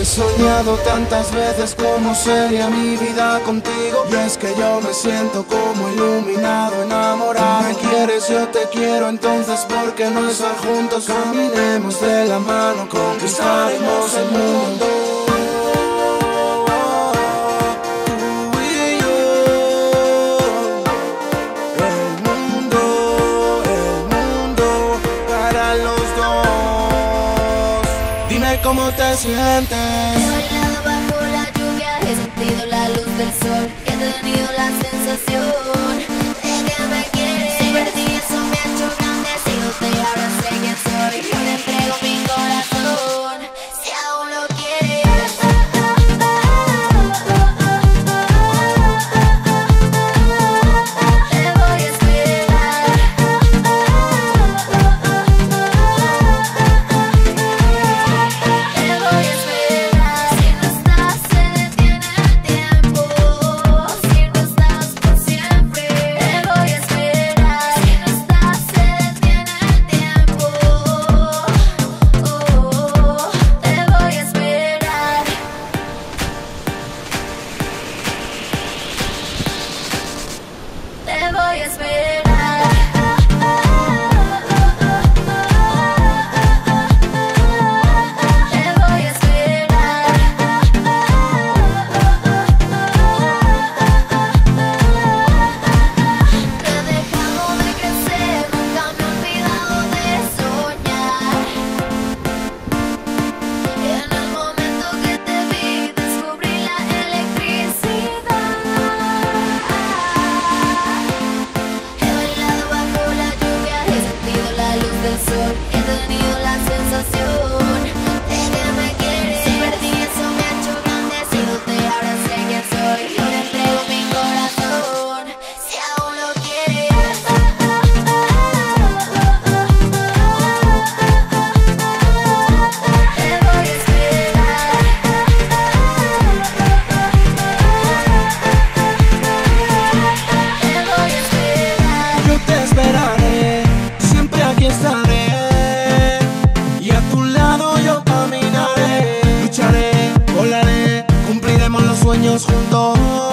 soñado tantas veces cómo sería mi vida contigo. Y es que yo me siento como iluminado, enamorado. Me quieres, yo te quiero, entonces ¿por qué no estar juntos? Caminemos de la mano, conquistaremos el mundo. Tú y yo, el mundo para los dos. Dime cómo te sientes. He bailado bajo la lluvia, he sentido la luz del sol, he tenido la sensación de que me quieres. Si perdí eso me ha hecho grande, he sido y ahora sé quién soy. Yo te entrego mi corazón, si aún lo quieres. Te voy a esperar. Te voy a esperar. Si no estás se detiene el tiempo. Si no estás por siempre. Te voy a esperar. Si no estás se detiene el tiempo. Te voy a esperar. Te voy a esperar. Te voy a esperar. No he dejado de crecer, nunca me he olvidado de soñar. En el momento que te vi, descubrí la electricidad. He bailado bajo la lluvia, he sentido la luz del sol, he tenido la sensación de que me quieres. Si perdí eso me ha hecho grande, he sido y ahora sé quién soy. Yo te entrego mi corazón, si aún lo quieres. Te voy a esperar. Te voy a esperar. Yo te esperaré, siempre aquí estaré. Y a tu lado yo caminaré. Lucharé, volaré, cumpliremos los sueños juntos.